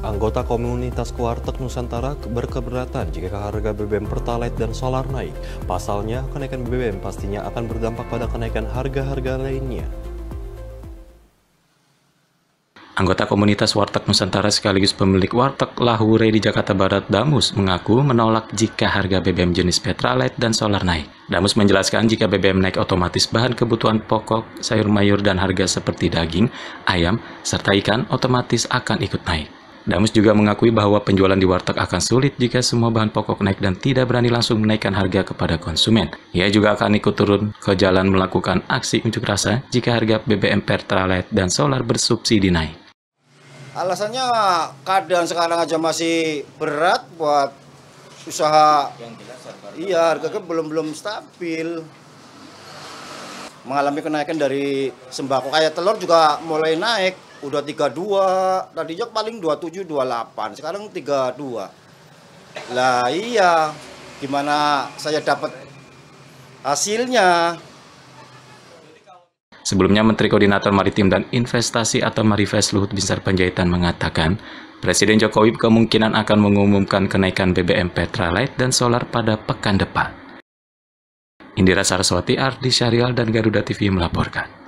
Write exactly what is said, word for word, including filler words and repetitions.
Anggota komunitas Warteg Nusantara berkeberatan jika harga B B M Pertalite dan solar naik. Pasalnya, kenaikan B B M pastinya akan berdampak pada kenaikan harga-harga lainnya. Anggota komunitas Warteg Nusantara sekaligus pemilik Warteg Lahure di Jakarta Barat, Damus, mengaku menolak jika harga B B M jenis Pertalite dan solar naik. Damus menjelaskan jika B B M naik otomatis bahan kebutuhan pokok, sayur mayur dan harga seperti daging, ayam, serta ikan otomatis akan ikut naik. Damus juga mengakui bahwa penjualan di warteg akan sulit jika semua bahan pokok naik dan tidak berani langsung menaikkan harga kepada konsumen. Ia juga akan ikut turun ke jalan melakukan aksi unjuk rasa jika harga B B M Pertalite dan solar bersubsidi naik. Alasannya keadaan sekarang aja masih berat buat usaha. Yang jelas harga. Iya, harganya belum belum stabil. Mengalami kenaikan dari sembako, kayak telur juga mulai naik, udah tiga puluh dua, tadinya paling dua puluh tujuh, dua puluh delapan, sekarang tiga puluh dua. Lah iya, gimana saya dapat hasilnya? Sebelumnya, Menteri Koordinator Maritim dan Investasi atau Marifest Luhut Binsar Panjaitan mengatakan, Presiden Jokowi kemungkinan akan mengumumkan kenaikan B B M Pertalite dan solar pada pekan depan. Indira Saraswati, Ardi Syarial, dan Garuda T V melaporkan.